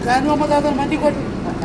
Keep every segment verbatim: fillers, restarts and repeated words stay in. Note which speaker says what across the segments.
Speaker 1: Fan బొమ్మ తాత మంది కొట్టు.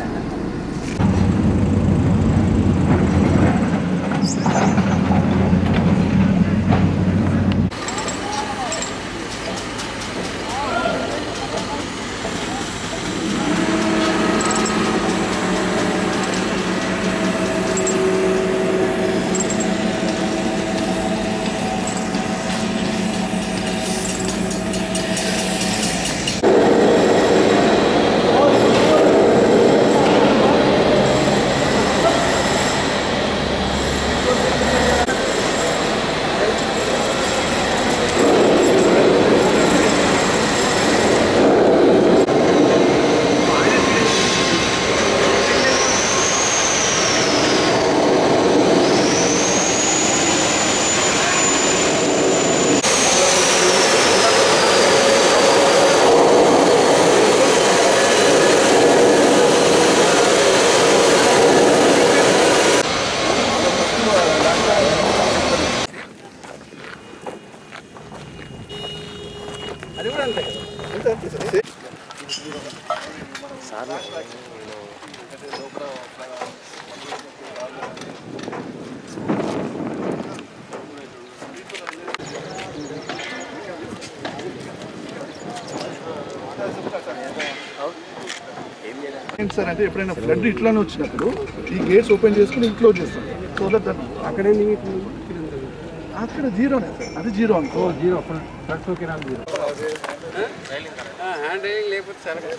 Speaker 2: సార్ అంటే ఎప్పుడైనా ఫ్లడ్ ఇట్లానే వచ్చినప్పుడు ఈ గేట్స్ ఓపెన్ చేసుకుని క్లోజ్ చేస్తాం సో దట్ అక్కడే అక్కడ జీరోనే సార్ అది జీరో అనుకో జీరో ఫ్లడ్ సోకేనా జీరో
Speaker 3: హ్యాండ్ రైలింగ్ లేకపోతే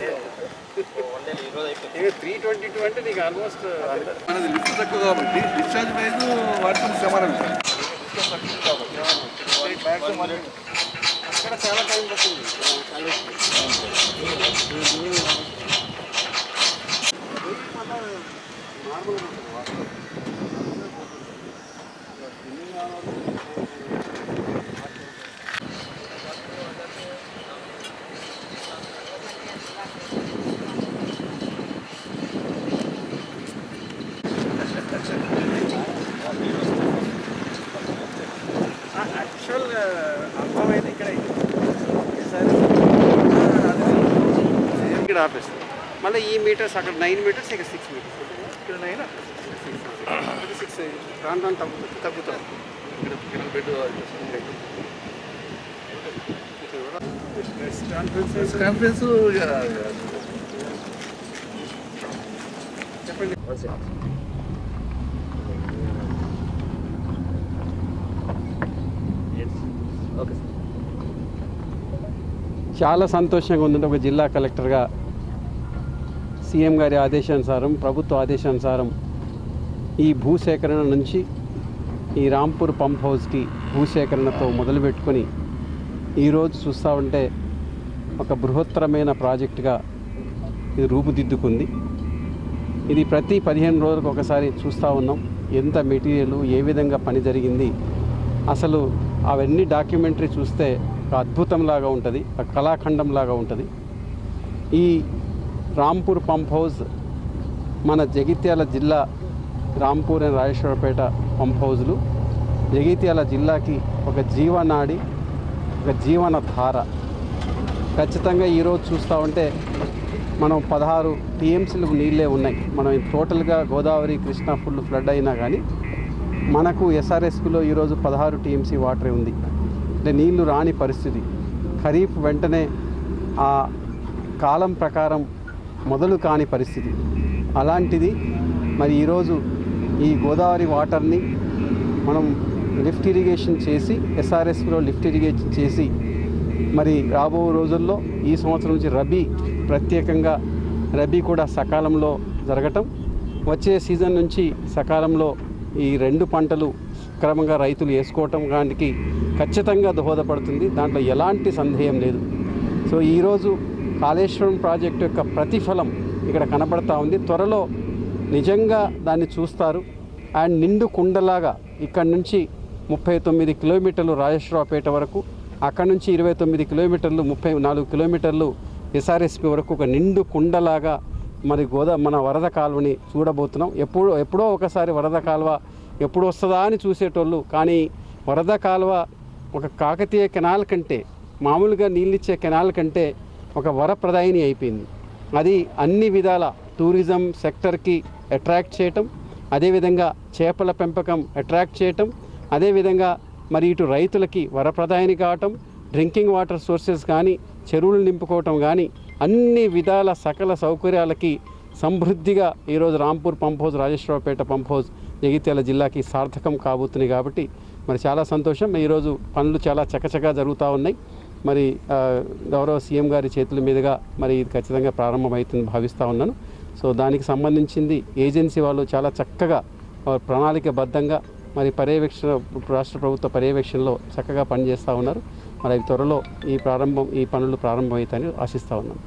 Speaker 3: త్రీ ట్వంటీ టూ అంటే నీకు ఆల్మోస్ట్
Speaker 2: మనది లిఫ్ట్ తక్కువ కాబట్టి డిశ్చార్జ్ వైజ్ వాటితో సమానం సార్
Speaker 3: అక్కడ చాలా టైం పడుతుంది. యాక్చువల్ అర్థమైంది ఇక్కడ ఇక్కడ ఆపేస్తుంది. మళ్ళీ ఈ మీటర్స్ అక్కడ నైన్ మీటర్స్ ఇక్కడ సిక్స్ మీటర్స్ ఇక్కడ నైన్ సిక్స్ ప్రాంతం తగ్గుతుంది తగ్గుతాం ఇక్కడ బెడ్
Speaker 2: కాన్ఫరెన్స్ కాన్ఫరెన్స్
Speaker 3: చెప్పండి. చాలా సంతోషంగా ఉందంటే ఒక జిల్లా కలెక్టర్గా సీఎం గారి ఆదేశానుసారం ప్రభుత్వ ఆదేశానుసారం ఈ భూసేకరణ నుంచి ఈ రాంపూర్ పంప్ హౌస్కి భూసేకరణతో మొదలుపెట్టుకొని ఈరోజు చూస్తూ ఉంటే ఒక బృహత్తరమైన ప్రాజెక్టుగా ఇది రూపుదిద్దుకుంది. ఇది ప్రతి పదిహేను రోజులకు ఒకసారి చూస్తూ ఉన్నాం ఎంత మెటీరియల్ ఏ విధంగా పని జరిగింది. అసలు అవన్నీ డాక్యుమెంటరీ చూస్తే ఒక అద్భుతంలాగా ఉంటుంది, ఒక కళాఖండంలాగా ఉంటుంది. ఈ రాంపూర్ పంప్ హౌస్ మన జగిత్యాల జిల్లా రాంపూర్ అండ్ రాజేశ్వరపేట పంప్ హౌజులు జగిత్యాల జిల్లాకి ఒక జీవనాడి, ఒక జీవన ధార. ఖచ్చితంగా ఈరోజు చూస్తూ ఉంటే మనం పదహారు టీఎంసీలకు నీళ్ళే ఉన్నాయి. మనం టోటల్గా గోదావరి కృష్ణా ఫుల్ ఫ్లడ్ అయినా కానీ మనకు ఎస్ఆర్ఎస్పిలో ఈరోజు పదహారు టీఎంసీ వాటరే ఉంది. అంటే నీళ్లు రాని పరిస్థితి. ఖరీఫ్ వెంటనే ఆ కాలం ప్రకారం మొదలు కాని పరిస్థితి. అలాంటిది మరి ఈరోజు ఈ గోదావరి వాటర్ని మనం లిఫ్ట్ ఇరిగేషన్ చేసి ఎస్ఆర్ఎస్పిలో లిఫ్ట్ ఇరిగేషన్ చేసి మరి రాబో రోజుల్లో ఈ సంవత్సరం నుంచి రబీ ప్రత్యేకంగా రబీ కూడా సకాలంలో జరగటం, వచ్చే సీజన్ నుంచి సకాలంలో ఈ రెండు పంటలు క్రమంగా రైతులు వేసుకోవటం దానికి ఖచ్చితంగా దోహదపడుతుంది. దాంట్లో ఎలాంటి సందేహం లేదు. సో ఈరోజు కాళేశ్వరం ప్రాజెక్టు యొక్క ప్రతిఫలం ఇక్కడ కనబడతా ఉంది. త్వరలో నిజంగా దాన్ని చూస్తారు. అండ్ నిండు కుండలాగా ఇక్కడ నుంచి ముప్పై తొమ్మిది కిలోమీటర్లు రాజేశ్వరపేట వరకు, అక్కడ నుంచి ఇరవై తొమ్మిది కిలోమీటర్లు ముప్పై నాలుగు కిలోమీటర్లు ఎస్ఆర్ఎస్పి వరకు ఒక నిండు కుండలాగా మరి గోదా మన వరద కాలువని చూడబోతున్నాం. ఎప్పుడు ఎప్పుడో ఒకసారి వరద కాలువ ఎప్పుడు వస్తుందా అని చూసేటోళ్ళు, కానీ వరద కాలువ ఒక కాకతీయ కెనాల్ కంటే, మామూలుగా నీళ్ళిచ్చే కెనాల్ కంటే ఒక వరప్రదాయిని అయిపోయింది. అది అన్ని విధాల టూరిజం సెక్టర్కి అట్రాక్ట్ చేయటం, అదేవిధంగా చేపల పెంపకం అట్రాక్ట్ చేయటం, అదేవిధంగా మరి ఇటు రైతులకి వరప్రదాయని కావటం, డ్రింకింగ్ వాటర్ సోర్సెస్ కానీ చెరువులు నింపుకోవటం కానీ అన్ని విధాల సకల సౌకర్యాలకి సమృద్ధిగా ఈరోజు Rampur pump house, Rajeshwarpet pump house జగిత్యాల జిల్లాకి సార్థకం కాబోతున్నాయి. కాబట్టి మరి చాలా సంతోషం. ఈరోజు పనులు చాలా చకచకా జరుగుతూ ఉన్నాయి. మరి గౌరవ సీఎం గారి చేతుల మీదుగా మరి ఇది ఖచ్చితంగా ప్రారంభమవుతుందని భావిస్తూ ఉన్నాను. సో దానికి సంబంధించింది ఏజెన్సీ వాళ్ళు చాలా చక్కగా ప్రణాళికబద్ధంగా మరి పర్యవేక్షణ రాష్ట్ర ప్రభుత్వ పర్యవేక్షణలో చక్కగా పనిచేస్తూ ఉన్నారు. మరి త్వరలో ఈ ప్రారంభం ఈ పనులు ప్రారంభమవుతాయని ఆశిస్తూ ఉన్నాను.